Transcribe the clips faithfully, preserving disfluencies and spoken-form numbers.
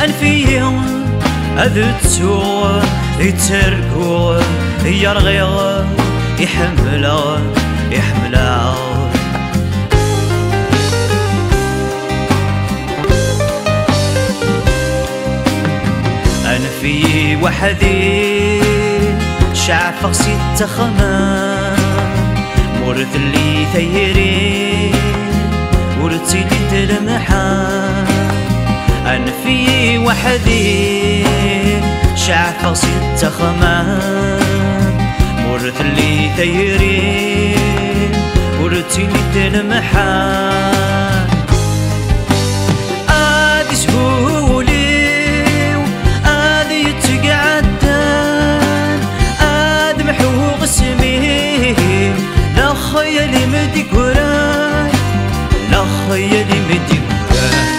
أنفي أذتو يتركو يرغي يحملا يحملا أنا في وحدي شعف ست خمان مورث اللي ثيري ورثي لي تلمحان أنا في وحدي شعف ست خمان مورث اللي ثيري ورثي لي تلمحان آدي سهولي وآدي يتقعدان آدي محوق اسمي لا خيالي مدي قران لا خيالي مدي قران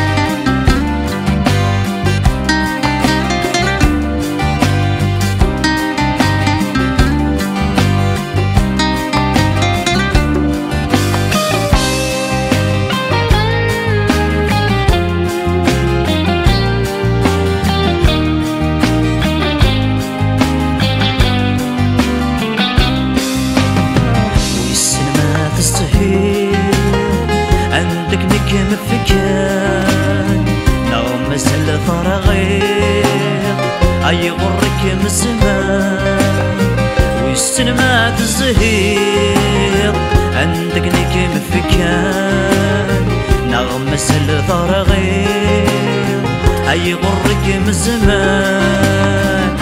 عندك نكم فكان نغم مسل فراغير أي غرك من الزمان والسنمات الزهير عندك نكم فكان نغم مسل فراغير أي غرك من الزمان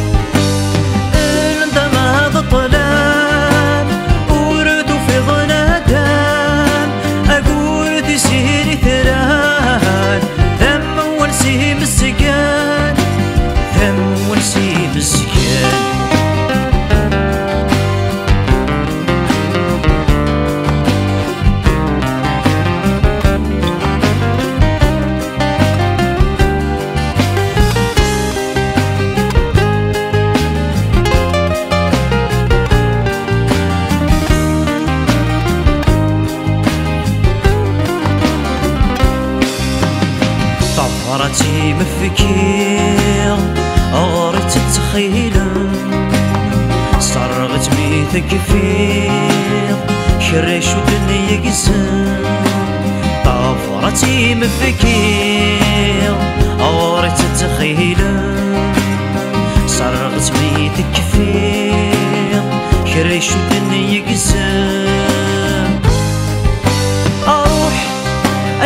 انت ما هذا الطلال ورد في ظنادان أقول سيري ثران ثم ونسيم السكان ثم ونسيم السكان طفرتي مفكير أغرت التخيلة صرغت ميث كفير شريش ودنيا قسم طفرتي مفكير أغرت التخيلة صرغت ميث كفير شريش ودنيا قسم أروح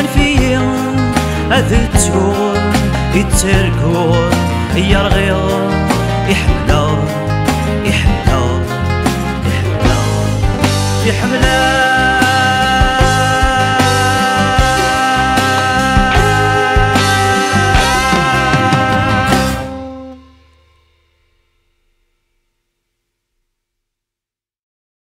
أنفير أذتو يتركو يرغي